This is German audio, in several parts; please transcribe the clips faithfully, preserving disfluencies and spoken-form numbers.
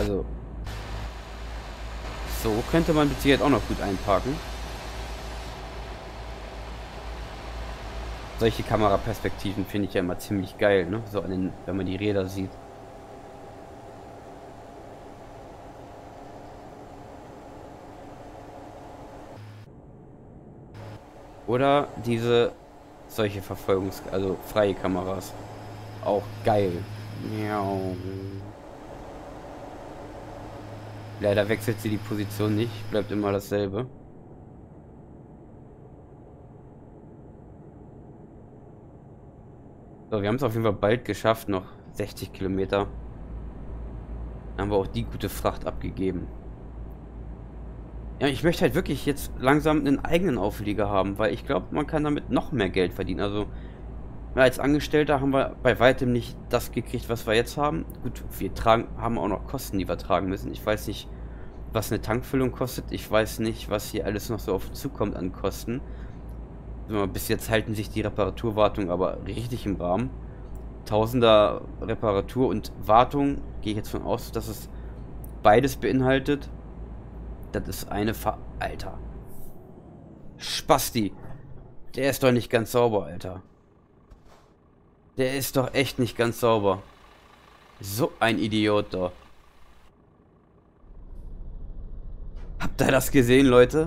Also, so könnte man mit Sicherheit auch noch gut einparken. Solche Kameraperspektiven finde ich ja immer ziemlich geil, ne? So an den, wenn man die Räder sieht. Oder diese solche Verfolgungs-, also freie Kameras. Auch geil. Miau. Leider wechselt sie die Position nicht, bleibt immer dasselbe. So, wir haben es auf jeden Fall bald geschafft, noch sechzig Kilometer. Dann haben wir auch die gute Fracht abgegeben. Ja, ich möchte halt wirklich jetzt langsam einen eigenen Auflieger haben, weil ich glaube, man kann damit noch mehr Geld verdienen. Also, ja, als Angestellter haben wir bei weitem nicht das gekriegt, was wir jetzt haben. Gut, wir tragen, haben auch noch Kosten, die wir tragen müssen. Ich weiß nicht, was eine Tankfüllung kostet. Ich weiß nicht, was hier alles noch so auf uns zukommt an Kosten. Bis jetzt halten sich die Reparaturwartung aber richtig im Rahmen. Tausender Reparatur und Wartung, gehe ich jetzt von aus, dass es beides beinhaltet. Das ist eine Ver... Alter. Spasti. Der ist doch nicht ganz sauber, Alter. Der ist doch echt nicht ganz sauber. So ein Idiot da. Habt ihr das gesehen, Leute?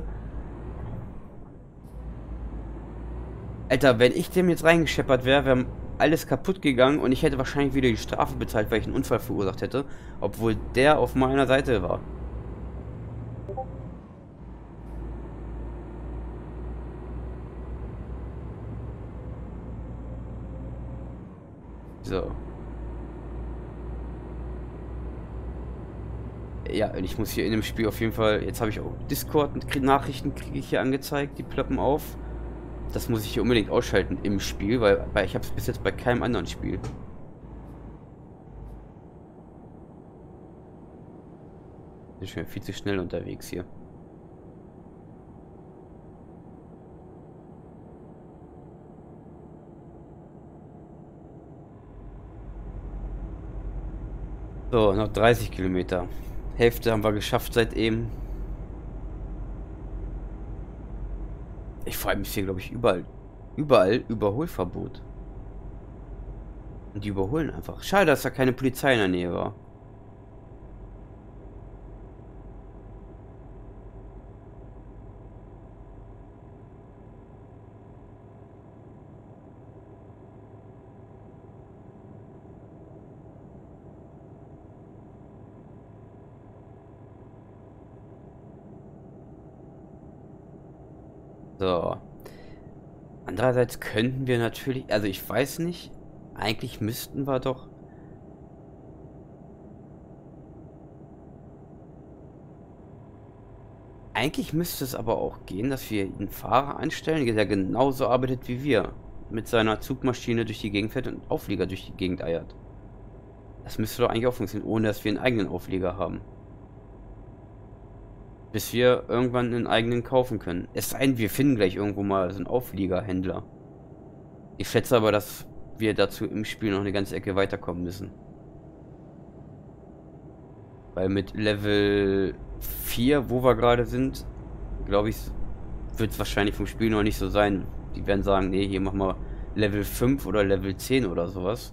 Alter, wenn ich dem jetzt reingescheppert wäre, wäre alles kaputt gegangen und ich hätte wahrscheinlich wieder die Strafe bezahlt, weil ich einen Unfall verursacht hätte. Obwohl der auf meiner Seite war. So. Ja, und ich muss hier in dem Spiel auf jeden Fall... Jetzt habe ich auch Discord-Nachrichten kriege ich hier angezeigt. Die ploppen auf. Das muss ich hier unbedingt ausschalten im Spiel, weil, weil ich habe es bis jetzt bei keinem anderen Spiel. Bin schon viel zu schnell unterwegs hier. So, noch dreißig Kilometer. Hälfte haben wir geschafft seit eben. Ich vor allem ist hier, glaube ich, überall, überall Überholverbot. Und die überholen einfach. Schade, dass da keine Polizei in der Nähe war. So. Andererseits könnten wir natürlich, also ich weiß nicht, eigentlich müssten wir doch. Eigentlich müsste es aber auch gehen, dass wir einen Fahrer anstellen, der genauso arbeitet wie wir. Mit seiner Zugmaschine durch die Gegend fährt und Auflieger durch die Gegend eiert. Das müsste doch eigentlich auch funktionieren, ohne dass wir einen eigenen Auflieger haben. Bis wir irgendwann einen eigenen kaufen können. Es sei denn, wir finden gleich irgendwo mal so einen Aufliegerhändler. Ich schätze aber, dass wir dazu im Spiel noch eine ganze Ecke weiterkommen müssen. Weil mit Level vier, wo wir gerade sind, glaube ich, wird es wahrscheinlich vom Spiel noch nicht so sein. Die werden sagen, nee, hier machen wir Level fünf oder Level zehn oder sowas.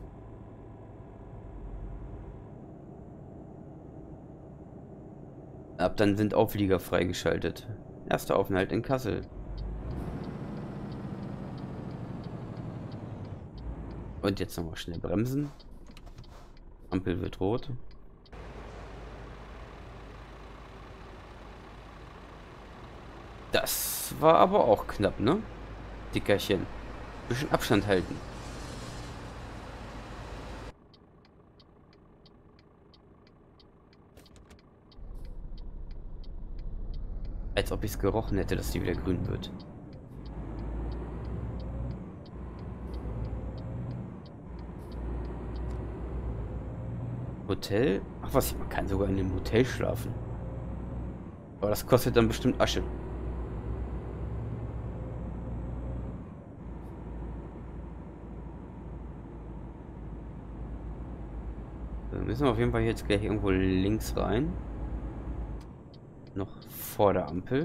Ab dann sind Auflieger freigeschaltet. Erster Aufenthalt in Kassel. Und jetzt nochmal schnell bremsen. Ampel wird rot. Das war aber auch knapp, ne? Dickerchen. Bisschen Abstand halten. Als ob ich es gerochen hätte, dass die wieder grün wird. Hotel? Ach was, man kann sogar in dem Hotel schlafen. Aber das kostet dann bestimmt Asche. So. müssen wir auf jeden Fall jetzt gleich irgendwo links rein. Noch vor der Ampel.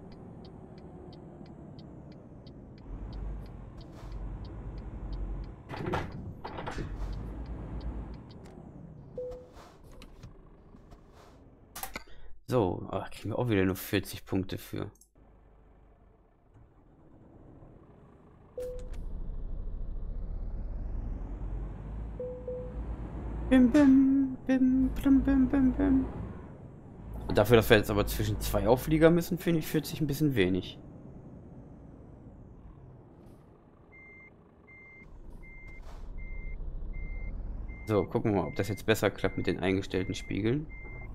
So, ach, kriegen wir auch wieder nur vierzig Punkte für. Bim, bim, bim, bim, bim, bim, bim. Und dafür, dass wir jetzt aber zwischen zwei Auflieger müssen, finde ich vierzig ein bisschen wenig. So, gucken wir mal, ob das jetzt besser klappt mit den eingestellten Spiegeln.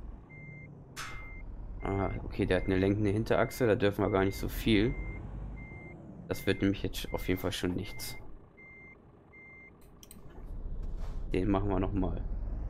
Ah, okay, der hat eine lenkende Hinterachse, da dürfen wir gar nicht so viel. Das wird nämlich jetzt auf jeden Fall schon nichts. Den machen wir noch mal.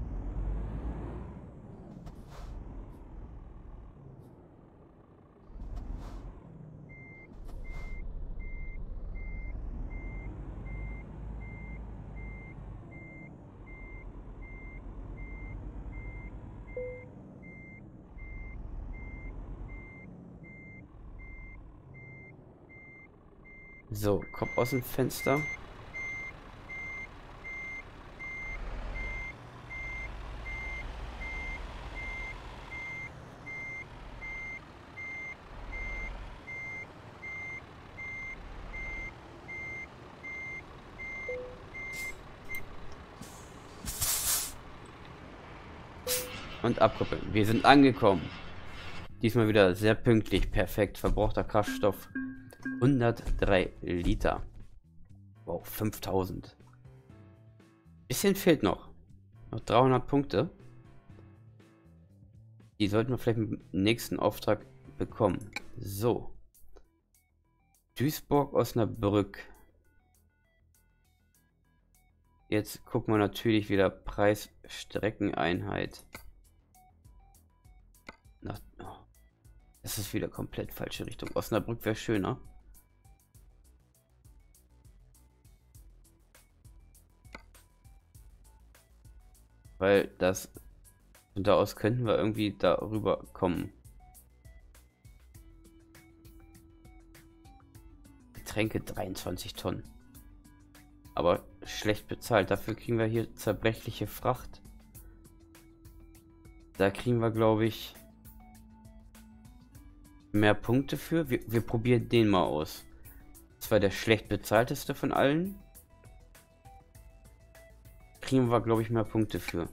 So, Kopf aus dem Fenster. Und abkoppeln. Wir sind angekommen. Diesmal wieder sehr pünktlich. Perfekt. Verbrauchter Kraftstoff hundertdrei Liter. Wow, fünftausend. Bisschen fehlt noch. Noch dreihundert Punkte. Die sollten wir vielleicht im nächsten Auftrag bekommen. So. Duisburg, Osnabrück. Jetzt gucken wir natürlich wieder Preis Streckeneinheit. Na, oh, das ist wieder komplett falsche Richtung. Osnabrück wäre schöner. Weil das von da aus könnten wir irgendwie darüber kommen. Getränke dreiundzwanzig Tonnen. Aber schlecht bezahlt. Dafür kriegen wir hier zerbrechliche Fracht. Da kriegen wir, glaube ich, mehr Punkte für. Wir, wir probieren den mal aus. Das war der schlecht bezahlteste von allen. Kriegen wir, glaube ich, mehr Punkte für.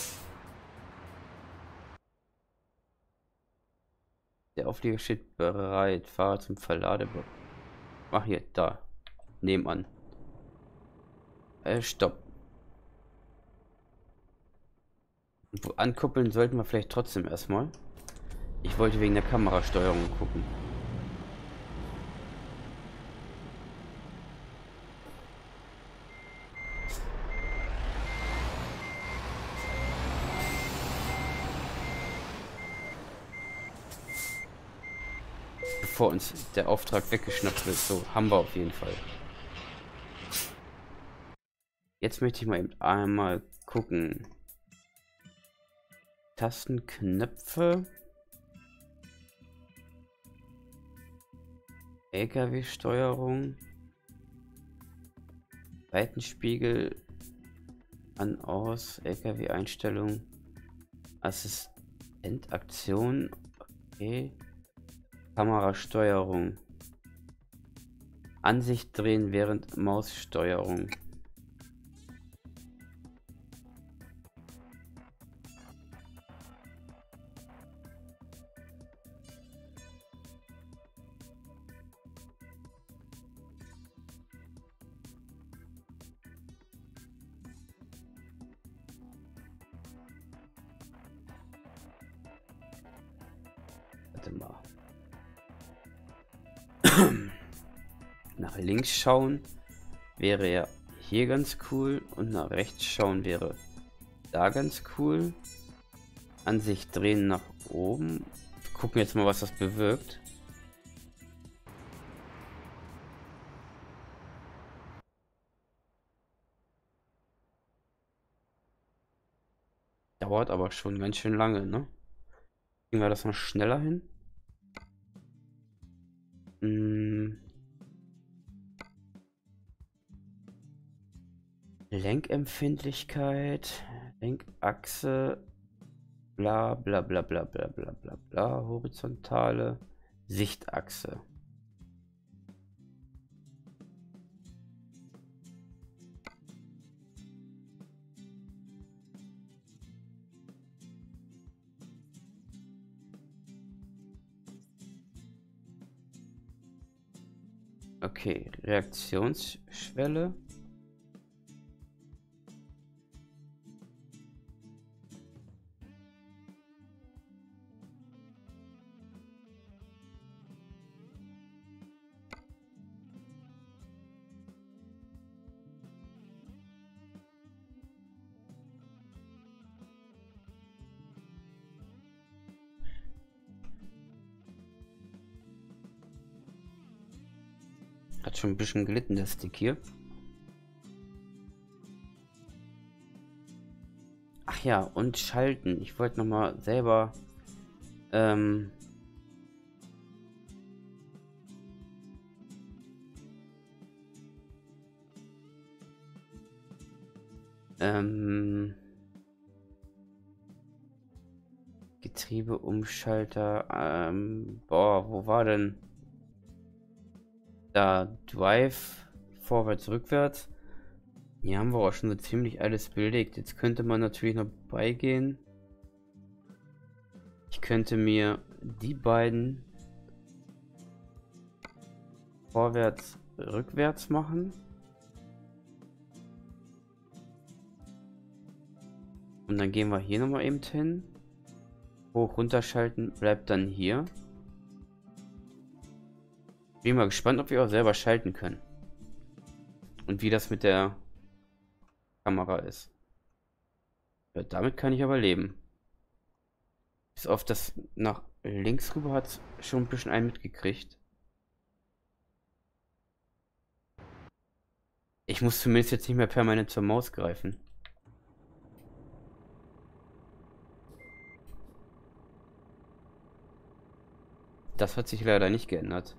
Der Auflieger steht bereit. Fahrer zum Verladeblock. Ach, hier, da. Nebenan. Äh, stopp. Ankuppeln sollten wir vielleicht trotzdem erstmal. Ich wollte wegen der Kamerasteuerung gucken. Bevor uns der Auftrag weggeschnappt wird. So, haben wir auf jeden Fall. Jetzt möchte ich mal eben einmal gucken. Tastenknöpfe. L K W-Steuerung. Seitenspiegel. An, aus. L K W-Einstellung. Assistentaktion. Okay. Kamerasteuerung. Ansicht drehen während Maussteuerung. Warte mal. Nach links schauen wäre ja hier ganz cool und nach rechts schauen wäre da ganz cool. Ansicht drehen nach oben. Gucken jetzt mal, was das bewirkt. Dauert aber schon ganz schön lange, ne? Kriegen wir das noch schneller hin? Hm. Lenkempfindlichkeit, Lenkachse, bla bla bla bla bla bla bla bla, horizontale Sichtachse. Okay, Reaktionsschwelle. Hat schon ein bisschen gelitten, der Stick hier. Ach ja, und schalten. Ich wollte noch mal selber ähm, ähm, Getriebeumschalter. Ähm, boah, wo war denn da Drive vorwärts, rückwärts? Hier haben wir auch schon so ziemlich alles belegt. Jetzt könnte man natürlich noch beigehen. Ich könnte mir die beiden vorwärts, rückwärts machen. Und dann gehen wir hier nochmal eben hin. Hoch, runterschalten, bleibt dann hier. Bin mal gespannt, ob wir auch selber schalten können. Und wie das mit der Kamera ist. Ja, damit kann ich aber leben. Bis auf das nach links rüber hat schon ein bisschen einen mitgekriegt. Ich muss zumindest jetzt nicht mehr permanent zur Maus greifen. Das hat sich leider nicht geändert.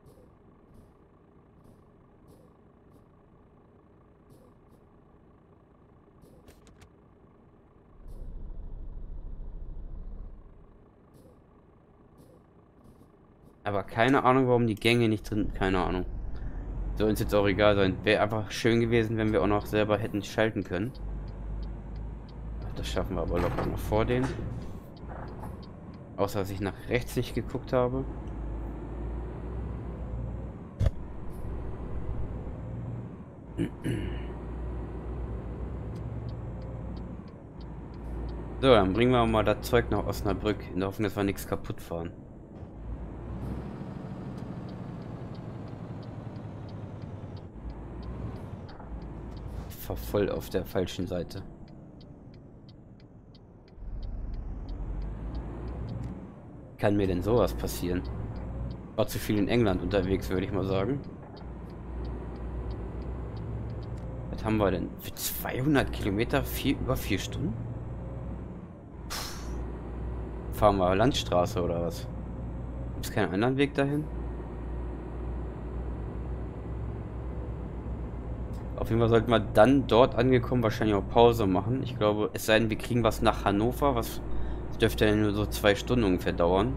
Aber keine Ahnung, warum die Gänge nicht drin, keine Ahnung. Soll uns jetzt auch egal sein. Wäre einfach schön gewesen, wenn wir auch noch selber hätten schalten können. Das schaffen wir aber locker noch vor denen. Außer dass ich nach rechts nicht geguckt habe. So, dann bringen wir mal das Zeug nach Osnabrück, in der Hoffnung, dass wir nichts kaputt fahren. Ich war voll auf der falschen Seite. Kann mir denn sowas passieren? War zu viel in England unterwegs, würde ich mal sagen. Was haben wir denn? Für zweihundert Kilometer vier, über vier Stunden? Puh. Fahren wir Landstraße oder was? Gibt es keinen anderen Weg dahin? Auf jeden Fall sollten wir dann dort angekommen wahrscheinlich auch Pause machen. Ich glaube, es sei denn, wir kriegen was nach Hannover, was dürfte ja nur so zwei Stunden ungefähr dauern.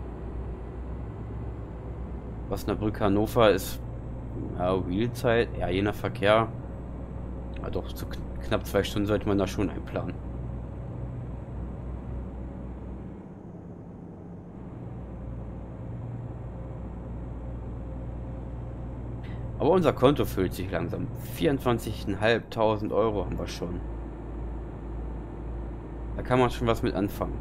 Osnabrück Hannover ist ja, Realzeit, ja je nach Verkehr. Ja, doch, so knapp zwei Stunden sollte man da schon einplanen. Aber unser Konto füllt sich langsam. vierundzwanzigtausendfünfhundert Euro haben wir schon. Da kann man schon was mit anfangen.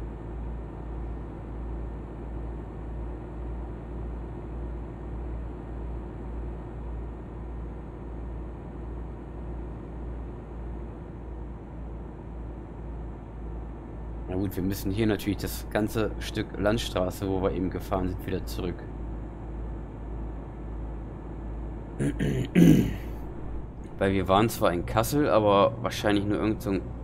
Na gut, wir müssen hier natürlich das ganze Stück Landstraße, wo wir eben gefahren sind, wieder zurück. Weil wir waren zwar in Kassel, aber wahrscheinlich nur irgend so ein